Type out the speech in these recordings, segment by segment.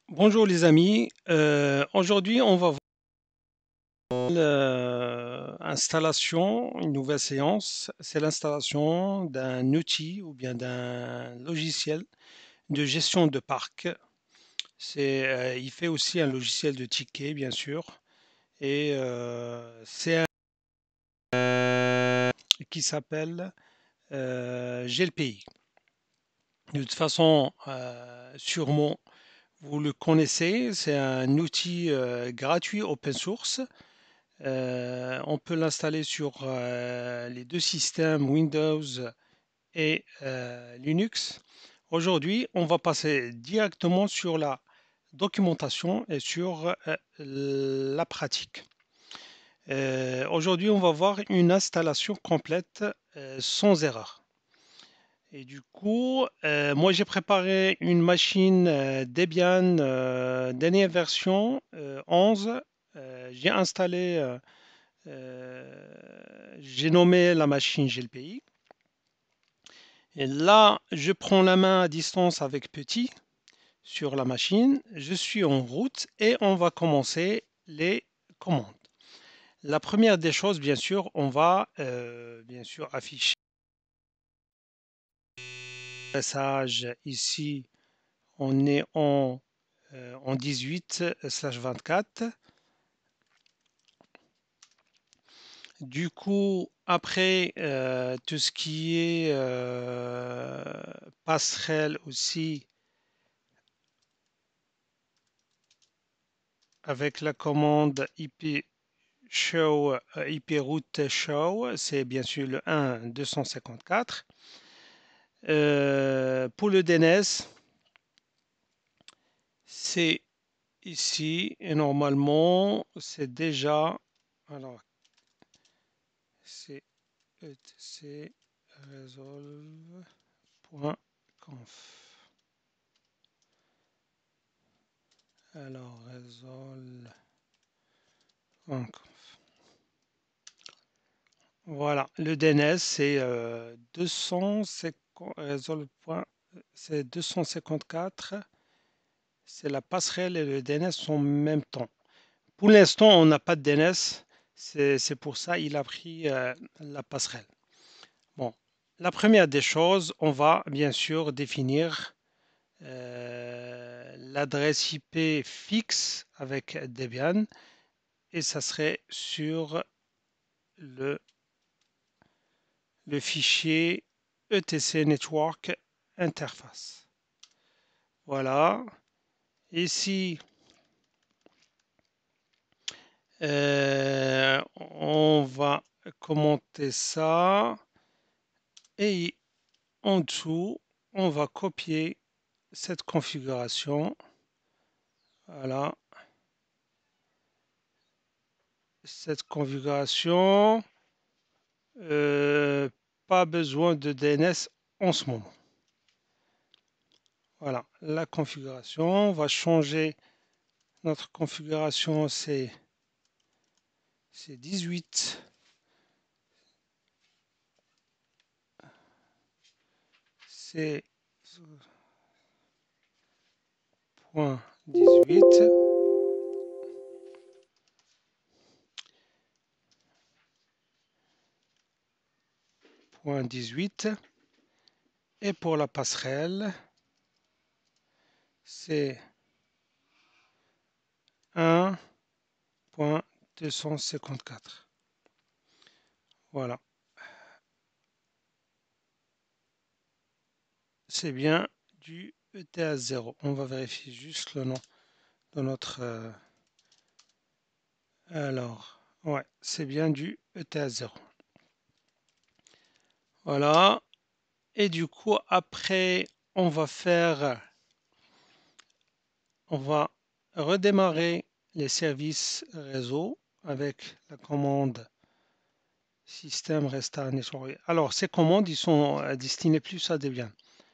Bonjour les amis, aujourd'hui on va voir l'installation, une nouvelle séance, c'est l'installation d'un outil ou bien d'un logiciel de gestion de parc. Il fait aussi un logiciel de ticket bien sûr et c'est un qui s'appelle GLPI. De toute façon, sûrement vous le connaissez, c'est un outil gratuit open source. On peut l'installer sur les deux systèmes Windows et Linux. Aujourd'hui, on va passer directement sur la documentation et sur la pratique. Aujourd'hui, on va voir une installation complète sans erreur. Et du coup, moi j'ai préparé une machine Debian dernière version 11. J'ai installé j'ai nommé la machine GLPI. Et là, je prends la main à distance avec petit sur la machine. Je suis en route et on va commencer les commandes. La première des choses, bien sûr, on va bien sûr afficher le message ici. On est en 18/24. Du coup, après, tout ce qui est passerelle aussi, avec la commande IP show, IP route show, c'est bien sûr le 1.254. Pour le DNS, c'est ici et normalement c'est déjà, alors c'est etc resolve.conf. Alors resolve.conf. Voilà, le DNS c'est 250, c'est 254, c'est la passerelle et le DNS en même temps. Pour l'instant, on n'a pas de DNS, c'est pour ça il a pris la passerelle. Bon, la première des choses, on va bien sûr définir l'adresse IP fixe avec Debian et ça serait sur le fichier etc network interface. Voilà. Ici, on va commenter ça et en dessous, on va copier cette configuration. Voilà. Cette configuration, pas besoin de DNS en ce moment. Voilà, la configuration, on va changer notre configuration, c'est 18. C'est point 18. Point 18. Et pour la passerelle, c'est 1.254. Voilà. C'est bien du ETA0. On va vérifier juste le nom de notre... alors, ouais, c'est bien du ETA0. Voilà. Et du coup, après, on va redémarrer les services réseau avec la commande système restart network. Alors, ces commandes, ils sont destinées plus à Debian.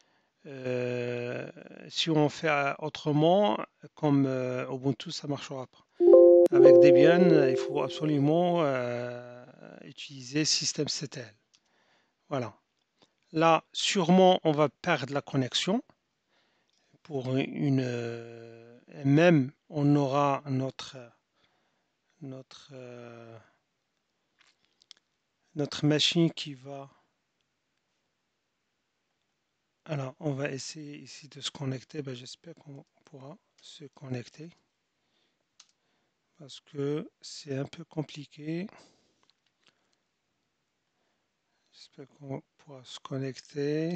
Si on fait autrement, comme Ubuntu, ça ne marchera pas. Avec Debian, il faut absolument utiliser systemctl. Voilà. Là, sûrement, on va perdre la connexion pour une Et même on aura notre machine qui va. Alors, on va essayer ici de se connecter. Ben, j'espère qu'on pourra se connecter parce que c'est un peu compliqué. J'espère qu'on pourra se connecter.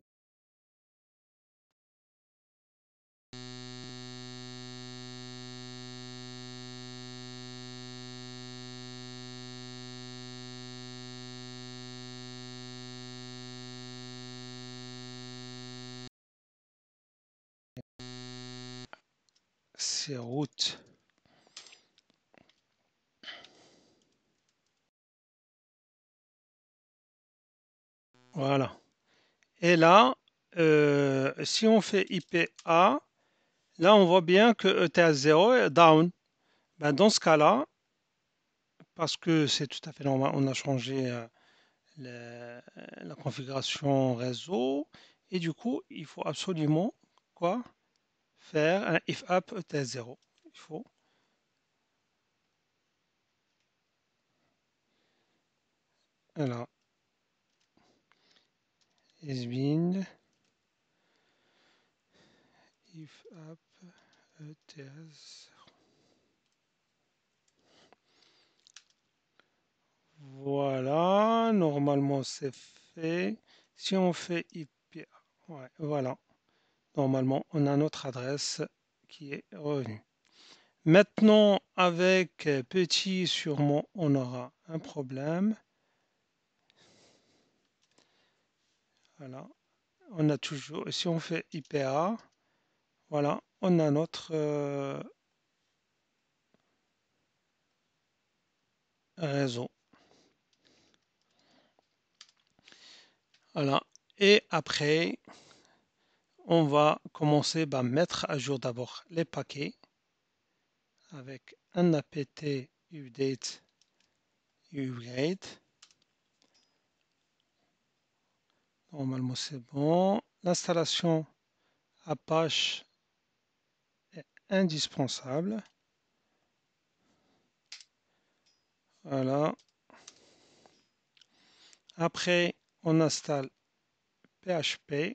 C'est route. Voilà. Et là, si on fait IPA, là on voit bien que ETH 0 est down. Ben, dans ce cas-là, parce que c'est tout à fait normal, on a changé la configuration réseau et du coup, il faut absolument quoi? Faire un if up ETH 0. Il faut alors has been if up ETH. Voilà, normalement c'est fait. Si on fait IP, ouais, voilà, normalement on a notre adresse qui est revenue. Maintenant, avec petit, sûrement on aura un problème. Voilà, on a toujours, si on fait IPA, voilà, on a notre réseau. Voilà, et après, on va commencer par mettre à jour d'abord les paquets avec un apt update upgrade. Normalement, c'est bon. L'installation Apache est indispensable. Voilà. Après, on installe PHP,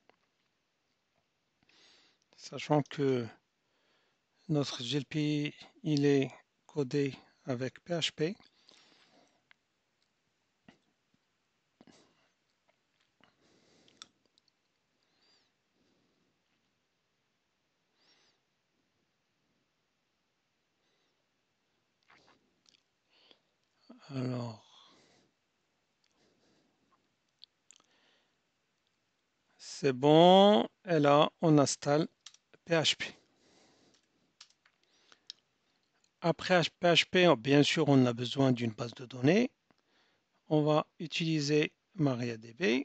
sachant que notre GLPI, il est codé avec PHP. Alors, c'est bon. Et là, on installe PHP. Après PHP, bien sûr, on a besoin d'une base de données. On va utiliser MariaDB.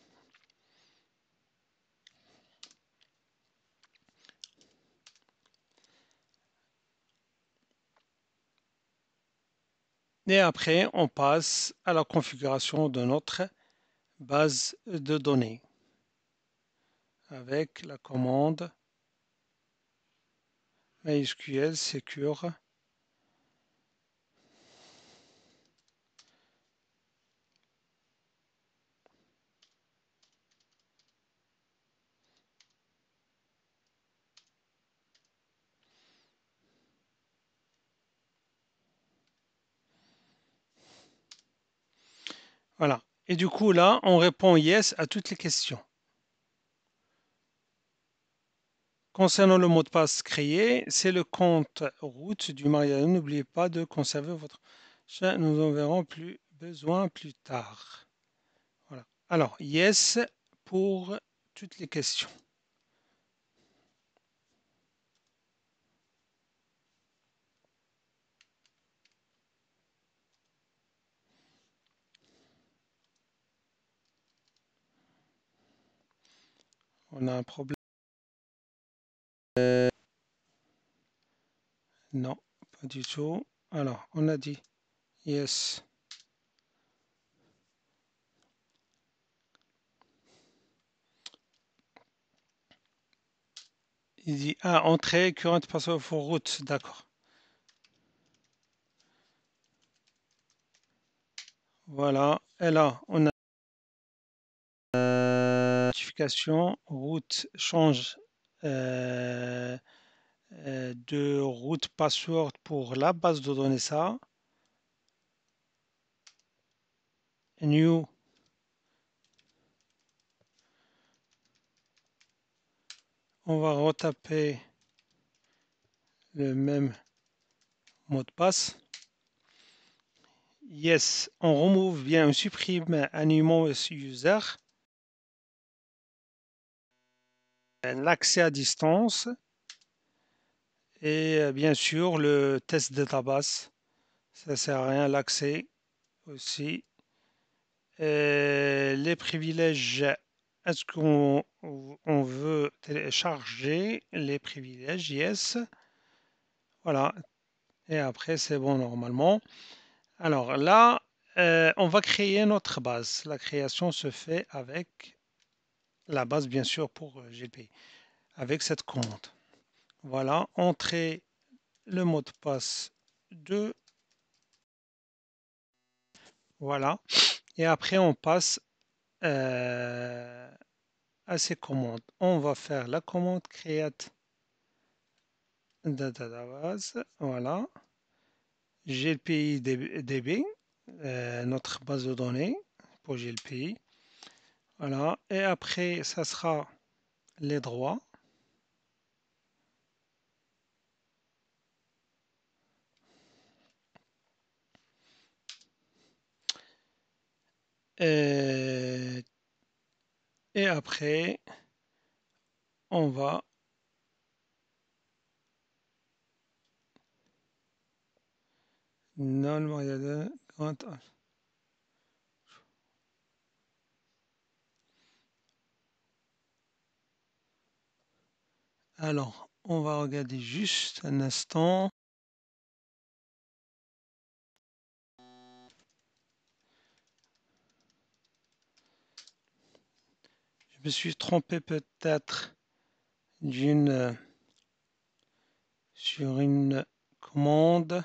Et après, on passe à la configuration de notre base de données avec la commande MySQL secure. Voilà. Et du coup, là, on répond yes à toutes les questions. Concernant le mot de passe créé, c'est le compte route du mariage. N'oubliez pas de conserver votre chat. Nous en verrons plus besoin plus tard. Voilà. Alors, yes pour toutes les questions. On a un problème. Non, pas du tout. Alors, on a dit yes. Il dit, ah, entrée, current password for root, d'accord. Voilà, et là, on a notification, route change de route password pour la base de données ça. New, on va retaper le même mot de passe. Yes, on remove bien, on supprime annuellement user. L'accès à distance et bien sûr le test database. Ça sert à rien l'accès aussi. Les privilèges, est-ce qu'on veut télécharger les privilèges? Yes. Voilà. Et après, c'est bon normalement. Alors là, on va créer notre base. La création se fait avec la base, bien sûr, pour GLPI, avec cette commande. Voilà, entrer le mot de passe de. Voilà. Et après, on passe à ces commandes. On va faire la commande create database. Voilà. GLPI DB, notre base de données pour GLPI. Voilà. Et après, ça sera les droits. Et, et après, on va non alors, on va regarder juste un instant. Je me suis trompé peut-être sur une commande.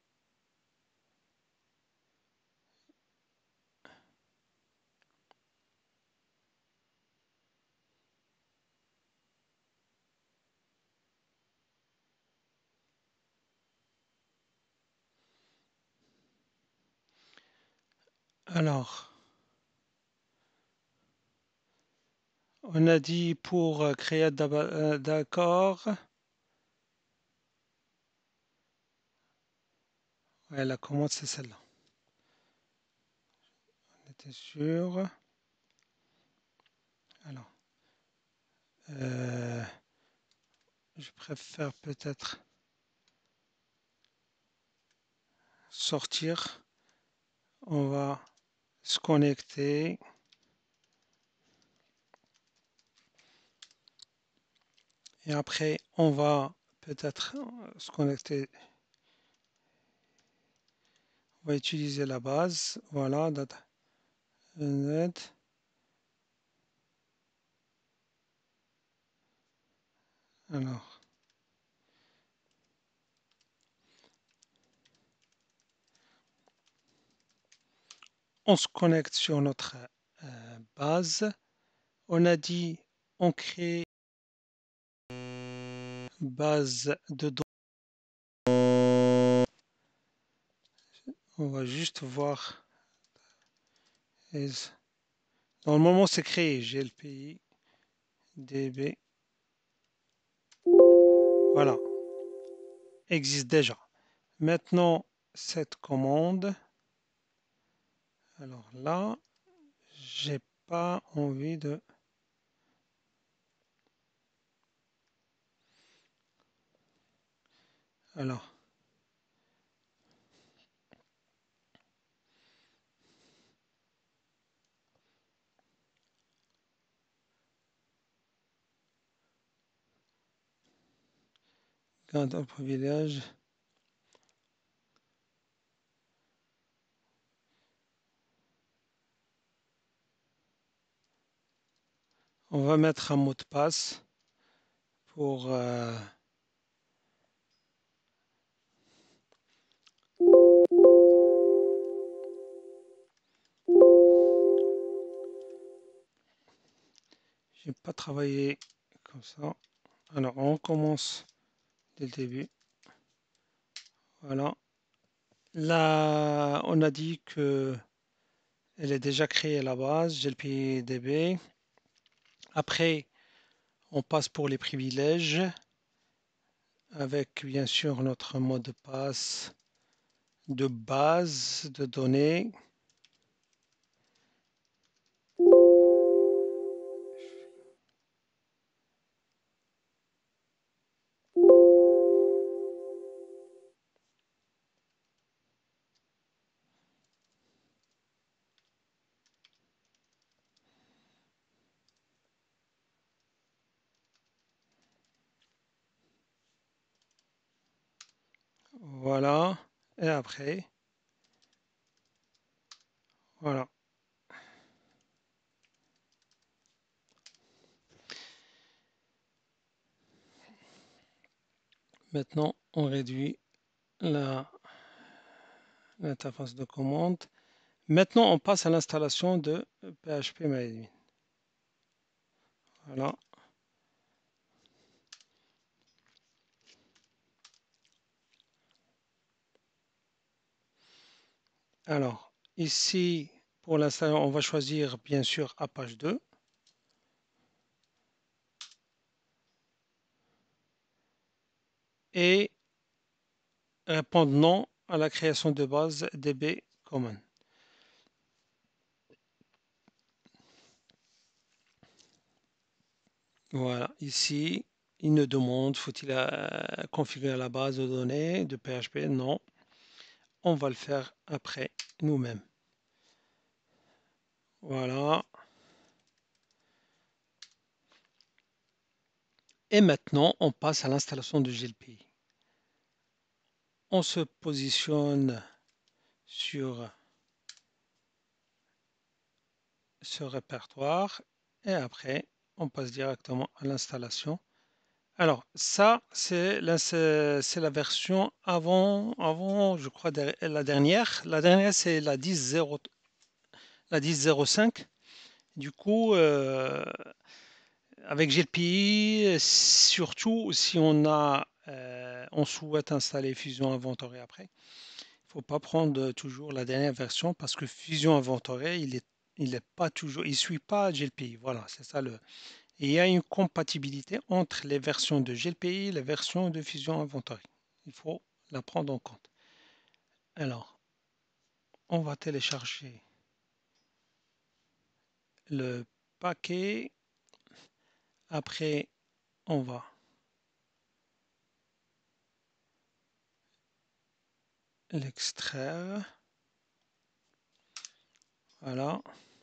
Alors, on a dit pour créer d'accord. Ouais, la commande, c'est celle-là. On était sûr. Alors, je préfère peut-être sortir. On va se connecter. Et après, on va peut-être se connecter. On va utiliser la base. Voilà, data.net. Alors, on se connecte sur notre base. On a dit on crée base de données. On va juste voir. Normalement, c'est créé. GLPI DB. Voilà, existe déjà. Maintenant, cette commande. Alors là, j'ai pas envie de. Alors, garde au privilège. On va mettre un mot de passe pour j'ai pas travaillé comme ça. Alors on commence dès le début. Voilà. Là, on a dit que elle est déjà créée à la base, GLPDB. Après, on passe pour les privilèges avec bien sûr notre mot de passe de base de données. Voilà. Et après, voilà. Maintenant, on réduit l'interface de commande. Maintenant, on passe à l'installation de PHP MyAdmin. Voilà. Alors, ici, pour l'installation, on va choisir bien sûr Apache 2. Et répondre non à la création de base DB Common. Voilà, ici, il nous demande, faut-il configurer la base de données de PHP? Non, on va le faire après nous-mêmes. Voilà. Et maintenant, on passe à l'installation de GLPI. On se positionne sur ce répertoire et après, on passe directement à l'installation. Alors, ça, c'est la version avant, je crois, la dernière. La dernière, c'est la 10.05. Du coup, avec GLPI, surtout si on souhaite installer Fusion Inventory après, il ne faut pas prendre toujours la dernière version parce que Fusion Inventory, il est pas toujours, il suit pas GLPI. Voilà, c'est ça et il y a une compatibilité entre les versions de GLPI et les versions de Fusion Inventory. Il faut la prendre en compte. Alors, on va télécharger le paquet. Après, on va l'extraire. Voilà.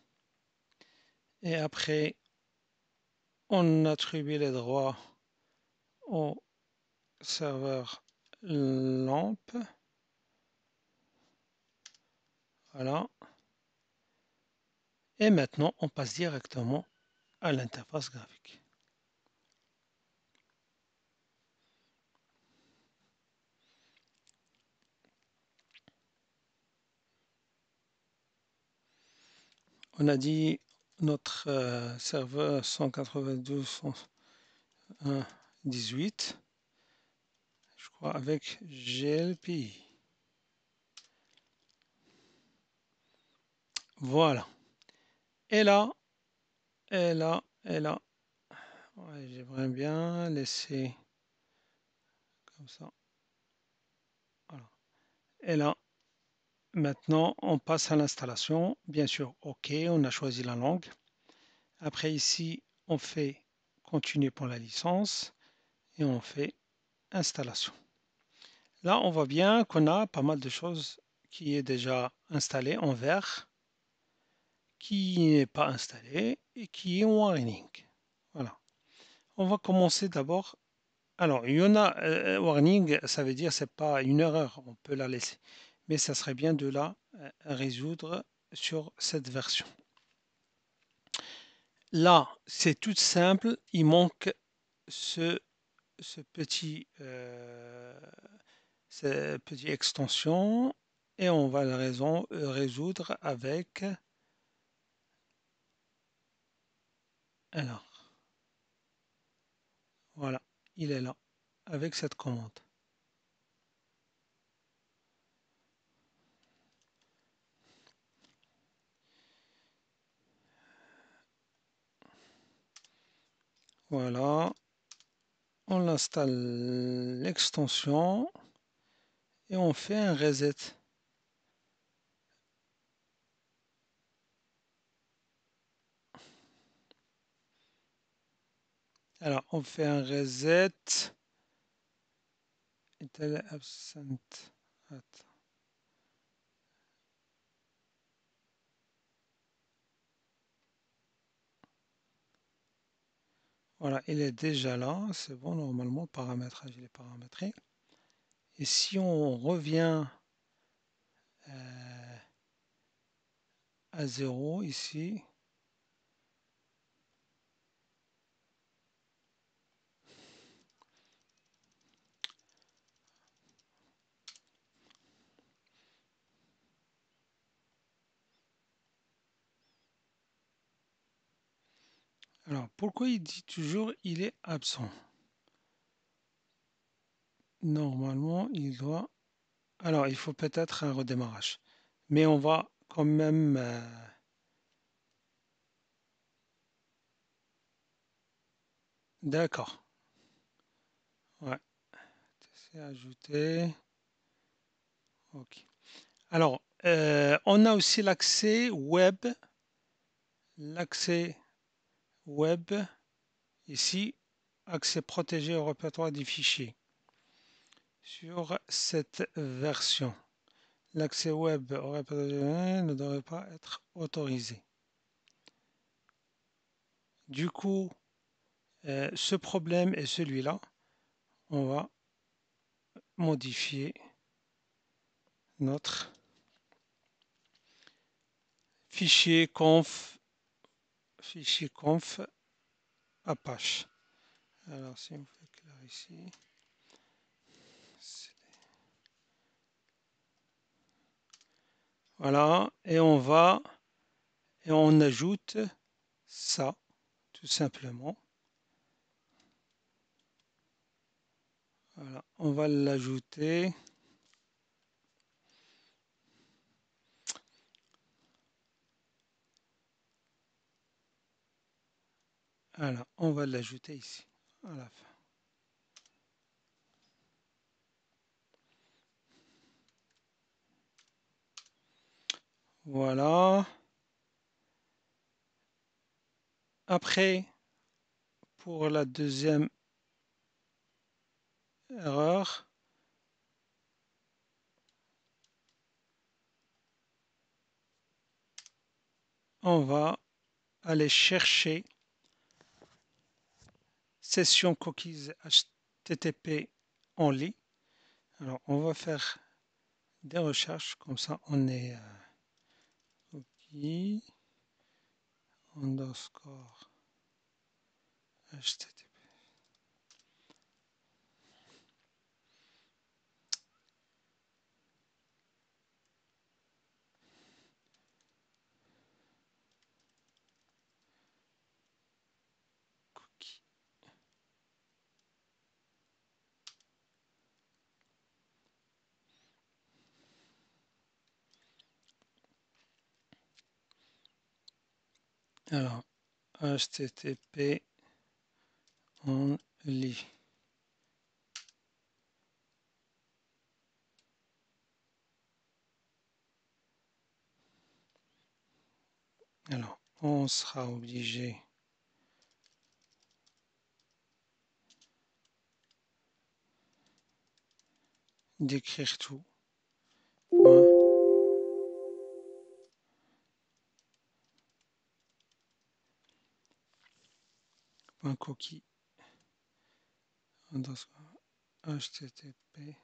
Et après, on attribue les droits au serveur lampe. Voilà. Et maintenant, on passe directement à l'interface graphique. On a dit notre serveur 192.1.18, je crois, avec GLPI. Voilà. Et là, ouais, j'aimerais bien laisser comme ça. Voilà. Et là, maintenant, on passe à l'installation. Bien sûr, OK, on a choisi la langue. Après, ici, on fait continuer pour la licence et on fait installation. Là, on voit bien qu'on a pas mal de choses qui est déjà installé en vert, qui n'est pas installé et qui est en warning. Voilà. On va commencer d'abord. Alors, il y en a warning, ça veut dire c'est pas une erreur, on peut la laisser, mais ça serait bien de la résoudre sur cette version. Là, c'est tout simple, il manque ce ce petit, cette petite extension et on va le résoudre avec, alors, voilà, il est là, avec cette commande. Voilà, on installe l'extension et on fait un reset. Alors, on fait un reset. Intel absent. Attends. Voilà, il est déjà là. C'est bon, normalement, paramétrage, il est paramétré. Et si on revient à 0 ici, alors pourquoi il dit toujours il est absent? Normalement, il doit. Alors, il faut peut-être un redémarrage. Mais on va quand même. D'accord. Ouais, c'est ajouté. Ok. Alors, on a aussi l'accès web. L'accès web. Ici, accès protégé au répertoire des fichiers. Sur cette version, l'accès web au répertoire des données ne devrait pas être autorisé. Du coup, ce problème est celui-là. On va modifier notre fichier conf Apache. Alors, si on fait clair ici, voilà, et on ajoute ça, tout simplement. Voilà, on va l'ajouter. Voilà, on va l'ajouter ici, à la fin. Voilà. Après, pour la deuxième erreur, on va aller chercher session cookies HTTP en ligne. Alors, on va faire des recherches, comme ça on est cookie underscore HTTP. Cookie. Alors, HTTP only. Alors, on sera obligé d'écrire tout. Point, point cookie underscore HTTP.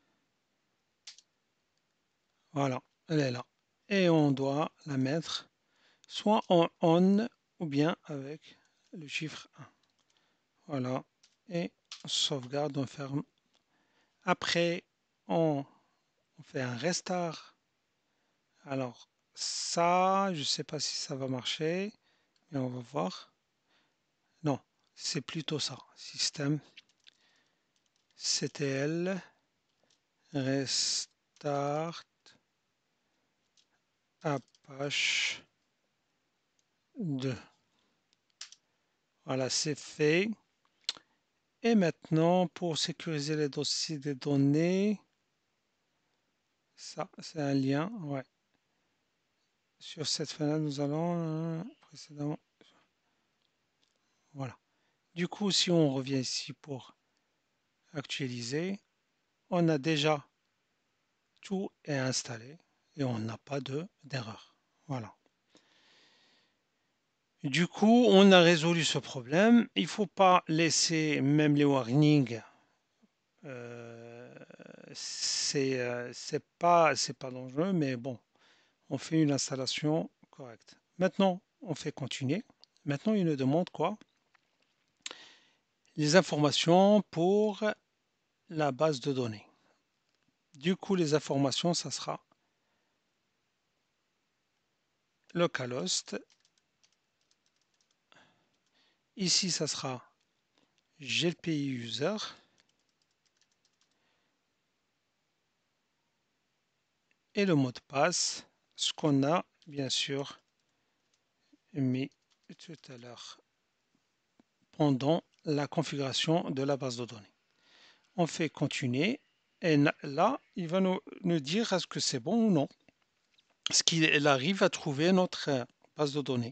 Voilà, elle est là. Et on doit la mettre soit en on ou bien avec le chiffre 1. Voilà. Et on sauvegarde, on ferme. Après, on fait un restart. Alors, ça, je ne sais pas si ça va marcher, mais on va voir. Non, c'est plutôt ça. Système, CTL, restart, Apache 2. Voilà, c'est fait. Et maintenant, pour sécuriser les dossiers des données, ça, c'est un lien. Ouais. Sur cette fenêtre, nous allons précédemment. Voilà. Du coup, si on revient ici pour actualiser, on a déjà tout est installé et on n'a pas d'erreur. Voilà. Du coup, on a résolu ce problème. Il ne faut pas laisser même les warnings. C'est pas dangereux, mais bon, on fait une installation correcte. Maintenant, on fait continuer. Maintenant, il nous demande quoi? Les informations pour la base de données. Du coup, les informations, ça sera localhost. Ici, ça sera GPI user. Et le mot de passe, ce qu'on a bien sûr mis tout à l'heure pendant la configuration de la base de données. On fait continuer et là, il va nous dire est-ce que c'est bon ou non. Est-ce qu'il arrive à trouver notre base de données.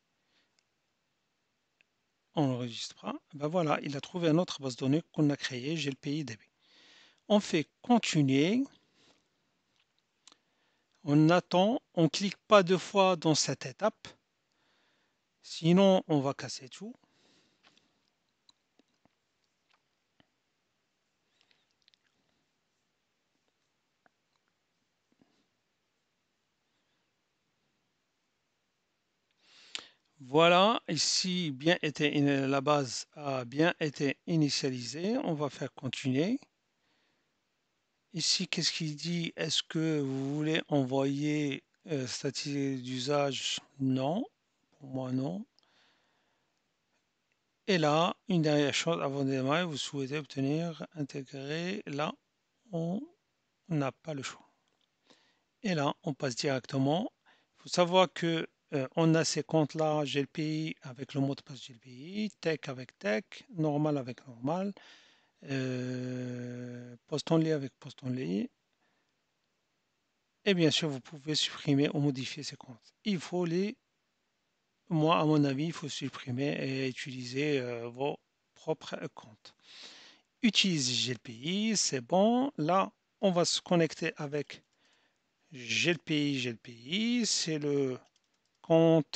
On enregistre. Ben voilà, il a trouvé une autre base de données qu'on a créée, GLPI-DB. On fait continuer. On attend, on ne clique pas deux fois dans cette étape, sinon on va casser tout. Voilà, ici bien été, la base a bien été initialisée. On va faire continuer. Ici, qu'est-ce qu'il dit? Est-ce que vous voulez envoyer statistique d'usage? Non, pour moi non. Et là, une dernière chose avant de démarrer, vous souhaitez obtenir, intégrer. Là, on n'a pas le choix. Et là, on passe directement. Il faut savoir que on a ces comptes-là, GLPI avec le mot de passe GLPI, Tech avec Tech, Normal avec Normal, Post Only avec Post Only. Et bien sûr, vous pouvez supprimer ou modifier ces comptes. Moi, à mon avis, il faut supprimer et utiliser vos propres comptes. Utilise GLPI, c'est bon. Là, on va se connecter avec GLPI, c'est le compte,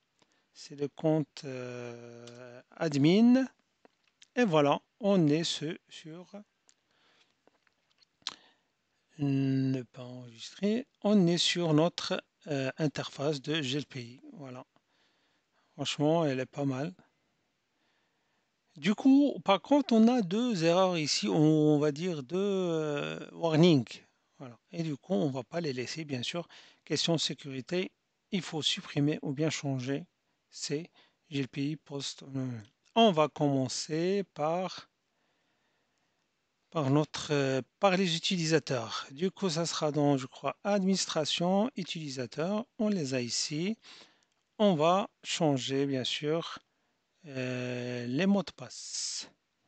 admin. Et voilà, on est sur ne pas enregistrer. On est sur notre interface de GLPI. Voilà. Franchement, elle est pas mal. Du coup, par contre, on a deux erreurs ici, on va dire deux warnings. Voilà. Et du coup, on ne va pas les laisser, bien sûr. Question de sécurité, il faut supprimer ou bien changer ces GLPI post. On va commencer par les utilisateurs. Du coup, ça sera dans, je crois, administration, utilisateurs. On les a ici. On va changer, bien sûr, les mots de passe.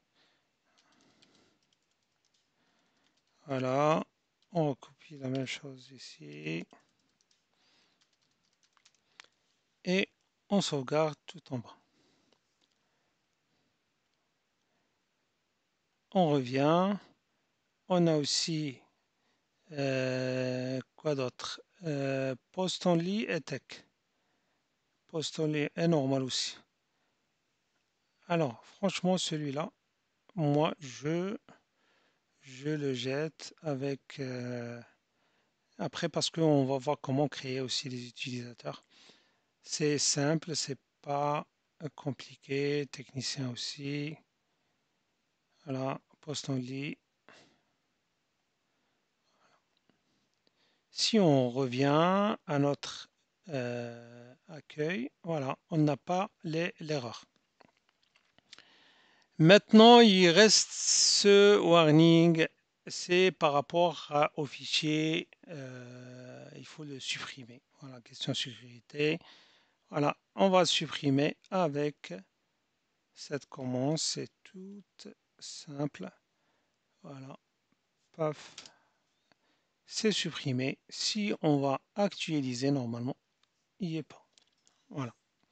Voilà, on recopie la même chose ici et on sauvegarde tout en bas. On revient, on a aussi quoi d'autre? Post only et tech. Post only est normal aussi. Alors, franchement, celui-là, moi, je le jette avec après parce qu'on va voir comment créer aussi les utilisateurs. C'est simple, c'est pas compliqué. Technicien aussi. Voilà, post only. Si on revient à notre accueil, voilà, on n'a pas l'erreur. Maintenant, il reste ce warning, c'est par rapport au fichier, il faut le supprimer. Voilà, question sécurité. Voilà, on va supprimer avec cette commande, c'est tout simple. Voilà, paf, c'est supprimé. Si on va actualiser, normalement, il n'y est pas. Voilà.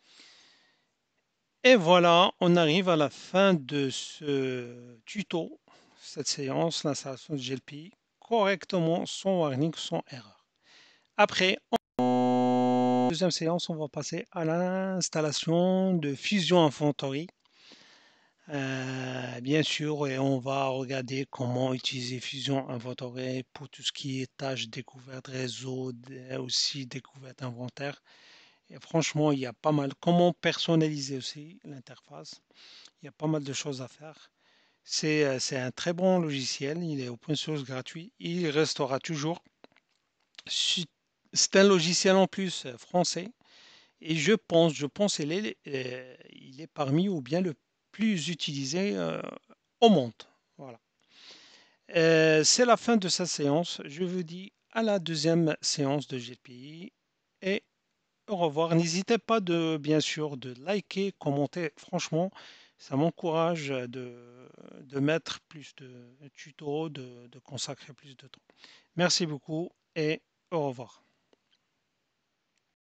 Et voilà, on arrive à la fin de ce tuto, cette séance, l'installation de GLPI correctement, sans warning, sans erreur. Après, en deuxième séance, on va passer à l'installation de Fusion Inventory. Bien sûr, et on va regarder comment utiliser Fusion Inventory pour tout ce qui est tâches découverte réseau, aussi découverte inventaire. Et franchement, il y a pas mal. Comment personnaliser aussi l'interface. Il y a pas mal de choses à faire. C'est un très bon logiciel. Il est open source gratuit. Il restera toujours. C'est un logiciel en plus français. Et je pense il est parmi ou bien le plus utilisé au monde. Voilà. C'est la fin de cette séance. Je vous dis à la deuxième séance de GPI et au revoir. N'hésitez pas bien sûr, de liker, commenter. Franchement, ça m'encourage de mettre plus de tutos, de consacrer plus de temps. Merci beaucoup et au revoir.